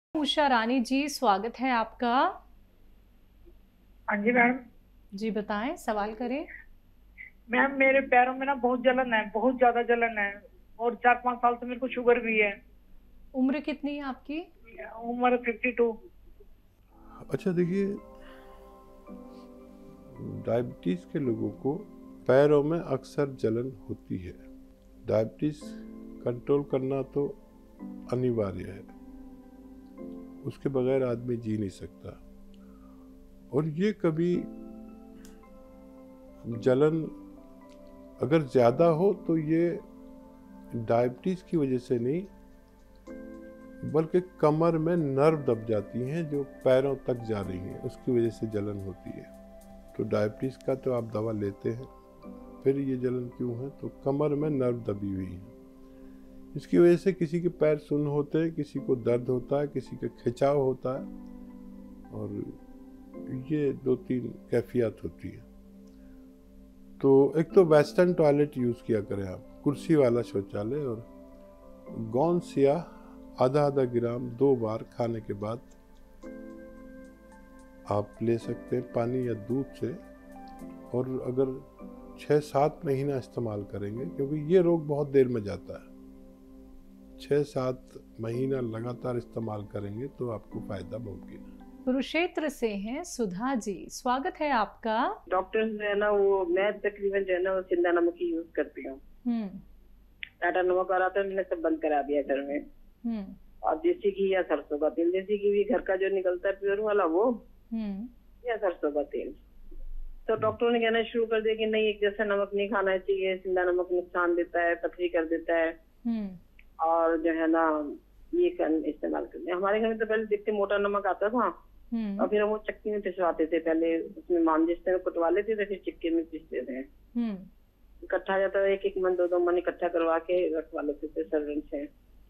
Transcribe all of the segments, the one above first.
उषा रानी जी, स्वागत है आपका। हाँ जी मैम। जी बताएं, सवाल करें। मैम मेरे पैरों में ना बहुत जलन है, बहुत ज्यादा जलन है। और 4-5 साल से मेरे को शुगर भी है। उम्र कितनी है आपकी? उम्र 52। अच्छा देखिए, डायबिटीज़ के लोगों को पैरों में अक्सर जलन होती है। डायबिटीज़ कंट्रोल करना तो अनिवार्य है, उसके बगैर आदमी जी नहीं सकता। और ये कभी जलन अगर ज़्यादा हो तो ये डायबिटीज़ की वजह से नहीं, बल्कि कमर में नर्व दब जाती हैं जो पैरों तक जा रही हैं, उसकी वजह से जलन होती है। तो डायबिटीज़ का तो आप दवा लेते हैं, फिर ये जलन क्यों है? तो कमर में नर्व दबी हुई है, इसकी वजह से किसी के पैर सुन्न होते हैं, किसी को दर्द होता है, किसी का खिंचाव होता है, और ये 2-3 कैफियत होती है। तो एक तो वेस्टर्न टॉयलेट यूज़ किया करें आप, कुर्सी वाला शौचालय, और गोंद या आधा ग्राम 2 बार खाने के बाद आप ले सकते हैं पानी या दूध से। और अगर 6-7 महीना इस्तेमाल करेंगे, क्योंकि ये रोग बहुत देर में जाता है, 6-7 महीना लगातार इस्तेमाल करेंगे तो आपको फायदा मुमकिन है। कुरुक्षेत्र से हैं सुधा जी, स्वागत है आपका। डॉक्टर जो है ना, वो मैं तकरीबन जो है ना वो सिंधा नमक ही यूज करती हूँ। टाटा नमक आ रहा था, मैंने सब बंद करा दिया घर में। और देसी घी या सरसों का तेल, देसी घी भी घर का जो निकलता है प्योर वाला वो, या सरसों का तेल। तो डॉक्टरों ने कहना शुरू कर दिया कि नहीं, एक जैसा नमक नहीं खाना चाहिए, सिंधा नमक नुकसान देता है, पथरी कर देता है, और जो है ना ये इस्तेमाल करते हैं। हमारे घर में तो पहले देखते मोटा नमक आता था, और फिर वो चक्की में पिसवाते थे, पहले उसमें मांझते कुटवा लेते थे, फिर चक्की में पीसते थे। इकट्ठा जाता था, 1-1 मन 2-2 मन इकट्ठा करवा के रखवा लेते थे सर्वेंट से।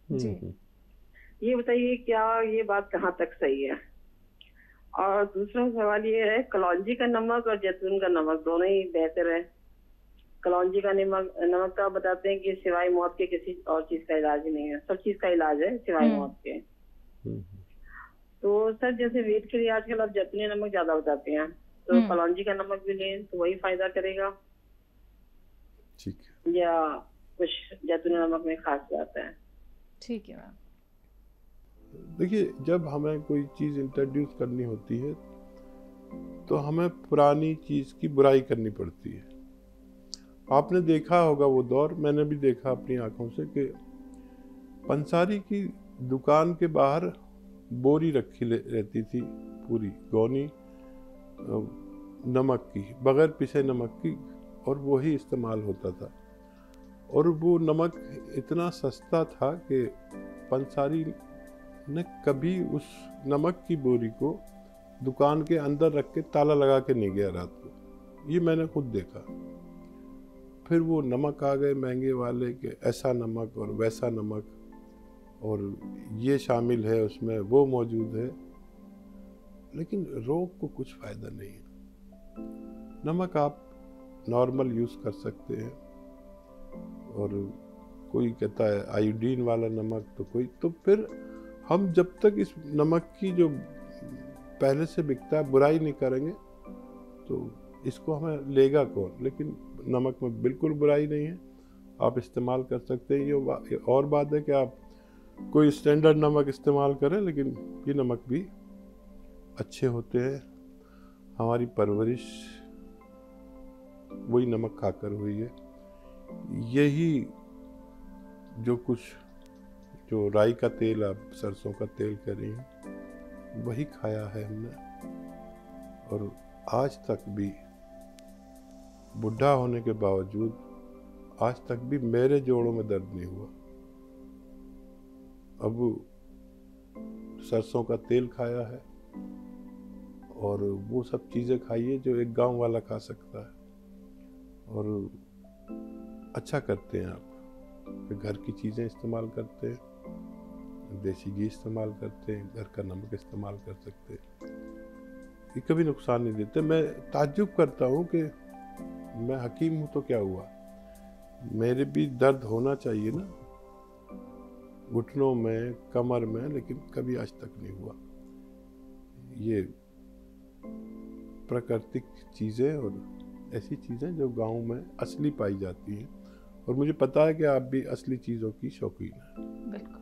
ये बताइए क्या ये बात कहाँ तक सही है? और दूसरा सवाल ये है, कलौंजी का नमक और जैतून का नमक दोनों ही बेहतर है। कलौंजी का नमक का बताते हैं कि सिवाय मौत के किसी और चीज का इलाज नहीं है, सब चीज का इलाज है सिवाय मौत के। तो सर जैसे वेट के लिए आजकल आप जैतूनी नमक ज्यादा बताते हैं, तो कलौंजी का नमक भी लें तो वही फायदा करेगा? ठीक है, या कुछ जैतूनी नमक में खास बात है? ठीक है मैम। देखिए, जब हमें कोई चीज़ इंट्रोड्यूस करनी होती है तो हमें पुरानी चीज़ की बुराई करनी पड़ती है। आपने देखा होगा वो दौर, मैंने भी देखा अपनी आंखों से, कि पंसारी की दुकान के बाहर बोरी रखी रहती थी, पूरी गौनी नमक की, बगैर पिसे नमक की, और वही इस्तेमाल होता था। और वो नमक इतना सस्ता था कि पंसारी ने कभी उस नमक की बोरी को दुकान के अंदर रख के ताला लगा के नहीं गया रात को। ये मैंने खुद देखा। फिर वो नमक आ गए महंगे वाले, के ऐसा नमक और वैसा नमक, और ये शामिल है उसमें, वो मौजूद है, लेकिन रोग को कुछ फ़ायदा नहीं है। नमक आप नॉर्मल यूज़ कर सकते हैं, और कोई कहता है आयोडीन वाला नमक, तो कोई, तो फिर हम जब तक इस नमक की जो पहले से बिकता है बुराई नहीं करेंगे तो इसको हमें लेगा कौन? लेकिन नमक में बिल्कुल बुराई नहीं है, आप इस्तेमाल कर सकते हैं। ये और बात है कि आप कोई स्टैंडर्ड नमक इस्तेमाल करें, लेकिन ये नमक भी अच्छे होते हैं। हमारी परवरिश वही नमक खाकर हुई है। यही जो कुछ, जो राई का तेल, आप सरसों का तेल कह रही हैं, वही खाया है हमने, और आज तक भी बुढ़ा होने के बावजूद आज तक भी मेरे जोड़ों में दर्द नहीं हुआ। अब सरसों का तेल खाया है, और वो सब चीज़ें खाइए जो एक गांव वाला खा सकता है, और अच्छा करते हैं आप। घर की चीज़ें इस्तेमाल करते हैं, देसी घी इस्तेमाल करते हैं, घर का नमक इस्तेमाल कर सकते हैं, ये कभी नुकसान नहीं देते। मैं ताज्जुब करता हूँ कि मैं हकीम हूँ तो क्या हुआ, मेरे भी दर्द होना चाहिए ना। घुटनों में, कमर में, लेकिन कभी आज तक नहीं हुआ। ये प्राकृतिक चीज़ें और ऐसी चीज़ें जो गांव में असली पाई जाती हैं, और मुझे पता है कि आप भी असली चीज़ों की शौकीन हैं। बिल्कुल।